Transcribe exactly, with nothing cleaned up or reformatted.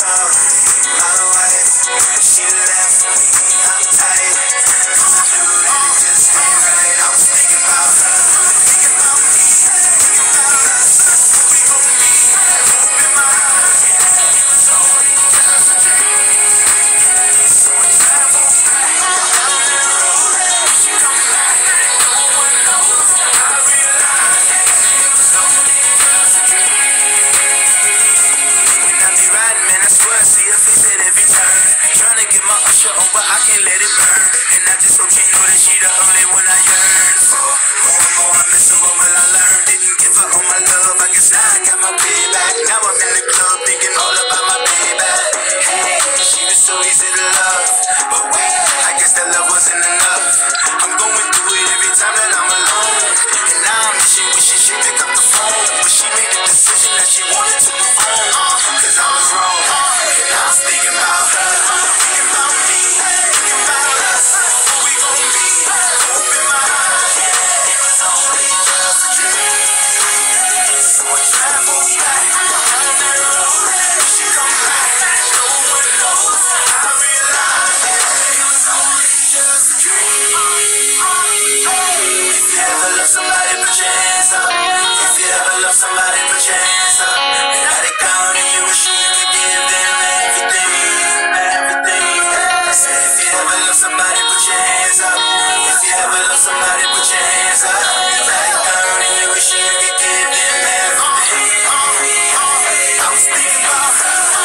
her, my wife. She left me, I'm tight. Cause I knew that it just ain't right. I was thinking about her, thinking about me, thinking about us. What we gon' be? Hope in my heart. It was only just a dream. So I traveled back down that road. She come back, no one knows. I realized it was only just a dream. When I be riding, man, I swear I see her face at every turn. Trying to get my usher on, but I can't let it burn. And I just hope she know that she the only one I yearn for. More and more I miss her, what will I learn? Didn't give her all my love, I guess I got my payback. Now I'm in the club thinking all about my baby. Hey, she was so easy to love, but wait, I guess that love wasn't enough. I'm going through it every time that I'm alone, and now I'm wishing, wishing she'd pick up the phone. But she made the decision that she wanted to move on, cause I was wrong. And I was thinking about her, thinking about me, thinking about us. What we gon' be? Hope in my heart. It was only just a dream. So I traveled back down that road. She come back, no one knows. I realized it was only just a dream. If you ever love somebody, put your hands up. If you ever love somebody, put your hands up. And now they gone and you wish you could give them everything, everything. I said if you ever love somebody, put your hands up. If you ever love somebody, put your hands up. Now they gone and you wish you could give them everything. I was thinking about her.